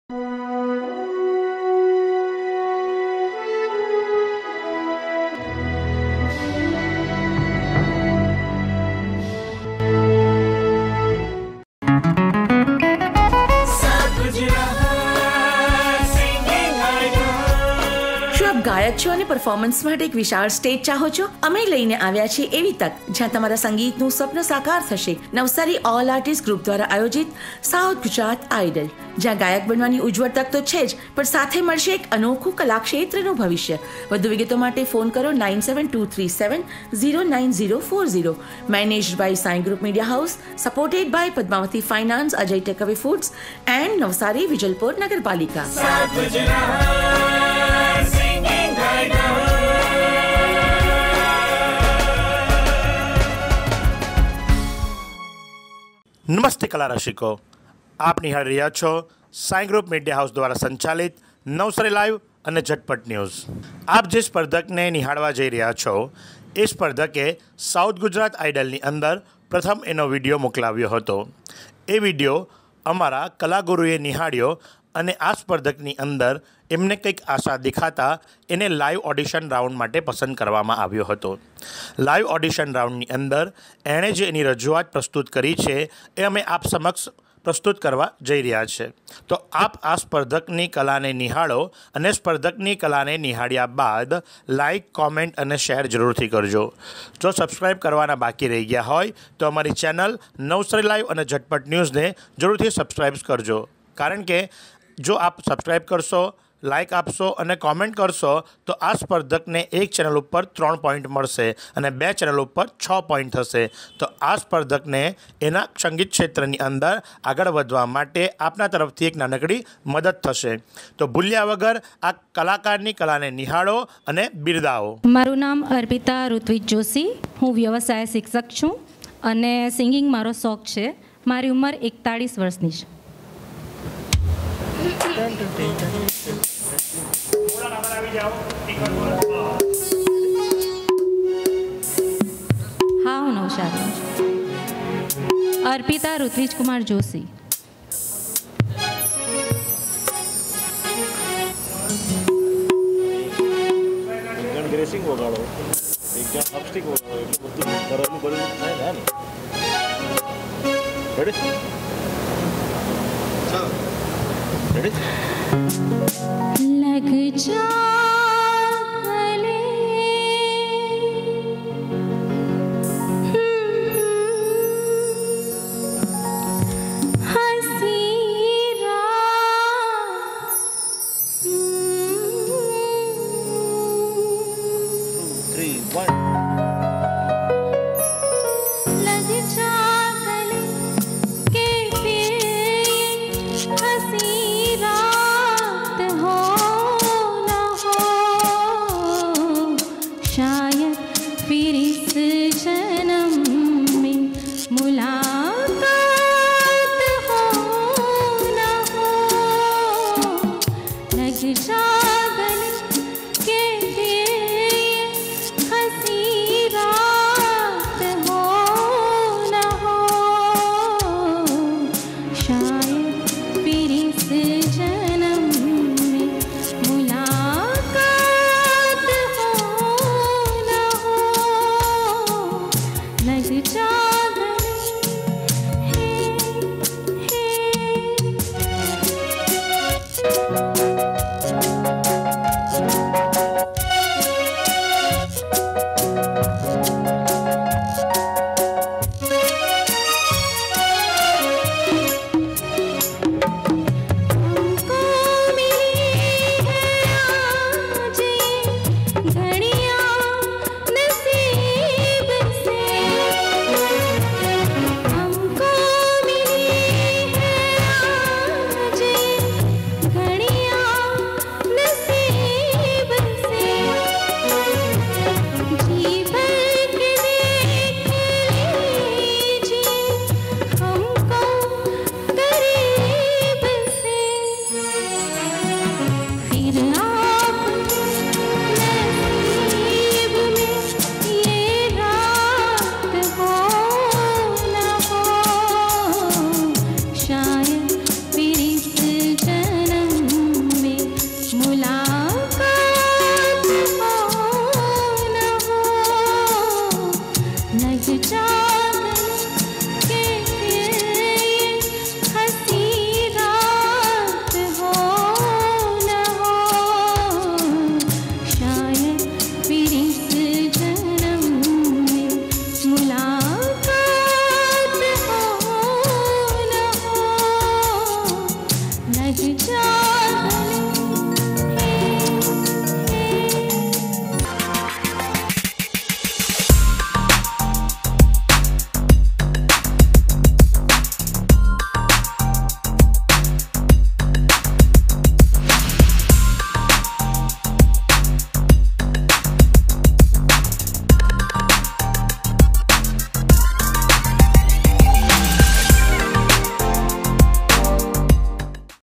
ગાયક છો અને પરફોર્મન્સ માટે એક વિશાળ સ્ટેજ ચાહો છો? અમે લઈને આવ્યા છીએ એવી તક જ્યાં તમારા સંગીતનું સ્વપ્ન સાકાર થશે. નવસારી ઓલ આર્ટિસ્ટ ગ્રુપ દ્વારા આયોજિત સાઉથ ગુજરાત આઇડલ, જ્યાં ગાયક બનવાની ઉજ્જવળ તક તો છે જ, પણ સાથે મળશે એક અનોખું કલાક્ષેત્રનું ભવિષ્ય. વધુ વિગતો માટે ફોન કરો 9723709040. Managed by Sai group media house, supported by Padmavati finance, Ajay takeaway foods and Navsari Vijalpur નગરપાલિકા. નમસ્તે કલા રસિકો, આપ નિહાળી રહ્યા છો સાઈ ગ્રુપ મીડિયા હાઉસ દ્વારા સંચાલિત નવસારી લાઈવ અને ઝટપટ ન્યૂઝ. આપ જે સ્પર્ધકને નિહાળવા જઈ રહ્યા છો એ સ્પર્ધકે સાઉથ ગુજરાત આઇડલની અંદર પ્રથમ એનો વિડીયો મોકલાવ્યો હતો. એ વિડીયો અમારા કલાગુરુએ નિહાળ્યો અને આ સ્પર્ધકની અંદર એમને કંઈક આશા દેખાતા એને લાઈવ ઓડિશન રાઉન્ડ માટે પસંદ કરવામાં આવ્યો હતો. લાઈવ ઓડિશન રાઉન્ડની અંદર એણે જે એની રજૂઆત પ્રસ્તુત કરી છે એ અમે આપ સમક્ષ પ્રસ્તુત કરવા જઈ રહ્યા છે. તો આપ આ સ્પર્ધકની કલાને નિહાળો અને સ્પર્ધકની કલાને નિહાળ્યા બાદ લાઇક, કોમેન્ટ અને શેર જરૂરથી કરજો. જો સબસ્ક્રાઈબ કરવાના બાકી રહી ગયા હોય તો અમારી ચેનલ નવસારી લાઈવ અને ઝટપટ ન્યૂઝને જરૂરથી સબસ્ક્રાઈબ કરજો. કારણ કે જો આપ સબસ્ક્રાઈબ કરશો, લાઇક આપશો અને કોમેન્ટ કરશો તો આ સ્પર્ધકને એક ચેનલ ઉપર 3 પોઈન્ટ મળશે અને 2 ચેનલ ઉપર 6 પોઈન્ટ થશે. તો આ સ્પર્ધકને એના સંગીત ક્ષેત્રની અંદર આગળ વધવા માટે આપના તરફથી એક નાનકડી મદદ થશે. તો ભૂલ્યા વગર આ કલાકારની કલાને નિહાળો અને બિરદાવો. મારું નામ અર્પિતા ઋત્વિજ જોશી. હું વ્યવસાય શિક્ષક છું અને સિંગિંગ મારો શોખ છે. મારી ઉંમર 41 વર્ષની છે. હા, હું નવસારી છું. અર્પિતા ઋત્વિજ કુમાર જોશી. ગ્રેસિંગ વગાડો, એકદમ અપસ્ટિક વગાડો, એટલે બધું કરેલું કરેલું થાય ને. રેડી? ચાલો રેડી? લગ જા